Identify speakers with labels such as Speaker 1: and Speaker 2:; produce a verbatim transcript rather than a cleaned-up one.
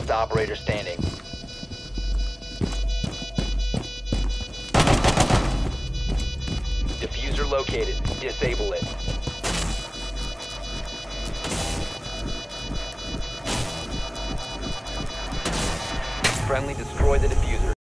Speaker 1: Last operator standing. Diffuser located. Disable it. Friendly destroy the diffuser.